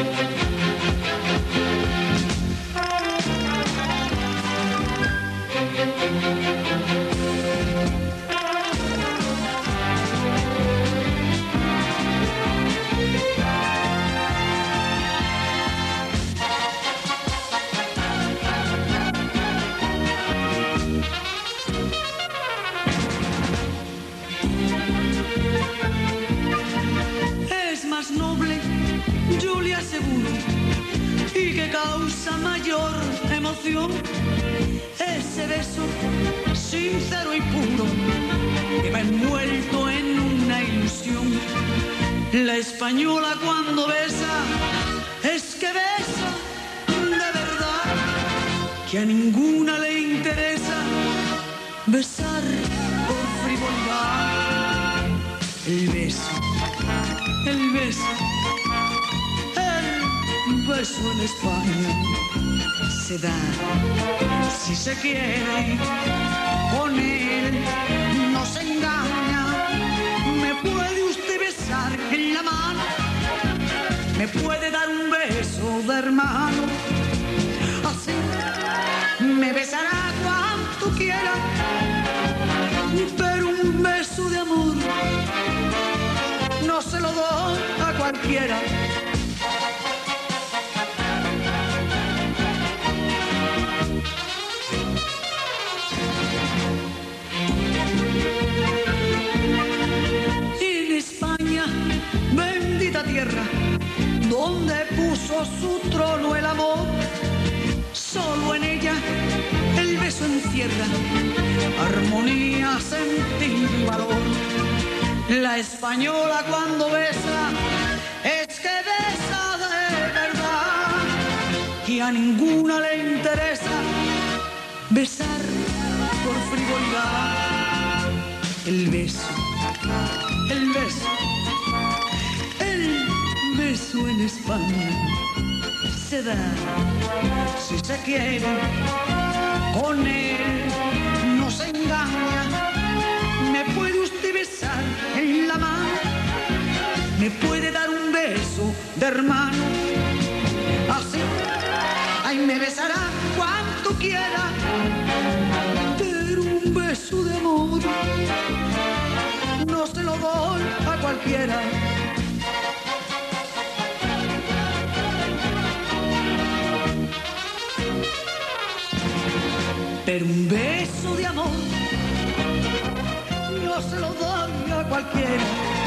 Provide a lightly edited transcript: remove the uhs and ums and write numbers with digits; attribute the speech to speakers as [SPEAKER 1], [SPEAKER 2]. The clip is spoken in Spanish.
[SPEAKER 1] Y que causa mayor emoción ese beso sincero y puro que me ha envuelto en una ilusión. La española cuando besa es que besa de verdad, que a ninguna le interesa besar por frivolidad. El beso, el beso, el beso en España se da si se quiere, con él no se engaña. Me puede usted besar en la mano, me puede dar un beso de hermano, así me besará cuanto quiera, pero un beso de amor no se lo doy a cualquiera. En España, bendita tierra, donde puso su trono el amor, solo en ella el beso encierra armonía, sentido y valor. La española cuando besa es que besa de verdad, que a ninguna le interesa besar por frivolidad. El beso, el beso, el beso en España se da si se quiere, con él no se engaña. Me puede usted besar en la mano, me puede dar un beso de hermano, así, ay, me besará cuanto quiera, pero un beso de amor no se lo doy a cualquiera. Pero un beso de amor no se lo doy a cualquiera.